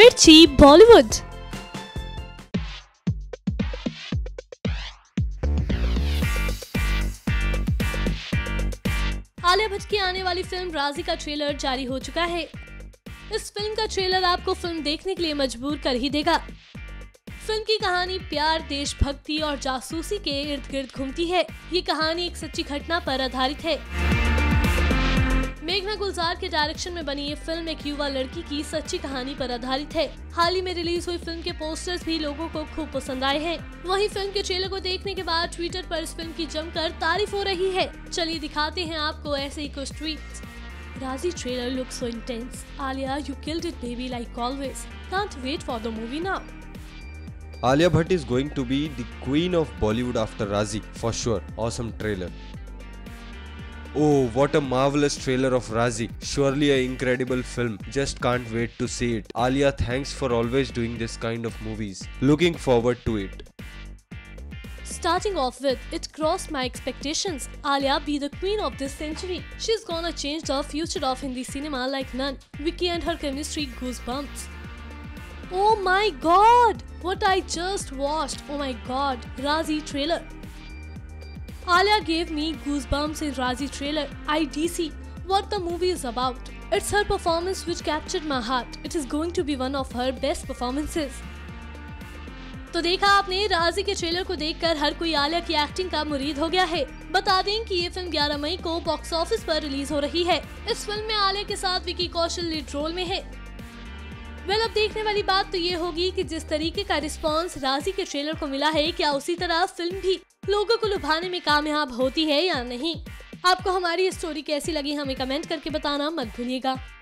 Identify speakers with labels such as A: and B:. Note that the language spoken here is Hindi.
A: मिर्ची बॉलीवुड। आलिया भट्ट की आने वाली फिल्म राजी का ट्रेलर जारी हो चुका है। इस फिल्म का ट्रेलर आपको फिल्म देखने के लिए मजबूर कर ही देगा। फिल्म की कहानी प्यार, देशभक्ति और जासूसी के इर्द गिर्द घूमती है। ये कहानी एक सच्ची घटना पर आधारित है। मेघना गुलजार के डायरेक्शन में बनी ये फिल्म एक युवा लड़की की सच्ची कहानी पर आधारित है। हाल ही में रिलीज हुई फिल्म के पोस्टर्स भी लोगों को खूब पसंद आए हैं। वहीं फिल्म के ट्रेलर को देखने के बाद ट्विटर पर इस फिल्म की जमकर तारीफ हो रही है। चलिए दिखाते हैं आपको ऐसे ही कुछ tweets. Razi trailer looks so intense. Alia, you killed it, baby, like always. Can't wait for the movie now.
B: Alia Bhatt is going to be the queen of Bollywood after Razi, for sure. Awesome trailer. Oh, what a marvelous trailer of Razi. Surely an incredible film. Just can't wait to see it. Alia, thanks for always doing this kind of movies. Looking forward to it.
A: Starting off with, it crossed my expectations. Alia be the queen of this century. She's gonna change the future of Hindi cinema like none. Vicky and her chemistry goosebumps. Oh my god! What I just watched. Oh my god. Razi trailer. Alia gave me goosebumps in Razi trailer. IDC. What the movie is about. It's her performance which captured my heart. It is going to be one of her best performances. तो देखा आपने, राजी के ट्रेलर को देखकर हर कोई आलिया की एक्टिंग का मुरीद हो गया है। बता दें कि ये फिल्म 11 मई को बॉक्स ऑफिस पर रिलीज हो रही है। इस फिल्म में आलिया के साथ विकी कौशल लीड रोल में है। अब देखने वाली बात तो ये होगी कि जिस तरीके का रिस्पांस राजी के ट्रेलर को मिला है, क्या उसी तरह फिल्म भी लोगों को लुभाने में कामयाब होती है या नहीं। आपको हमारी स्टोरी कैसी लगी हमें कमेंट करके बताना मत भूलिएगा।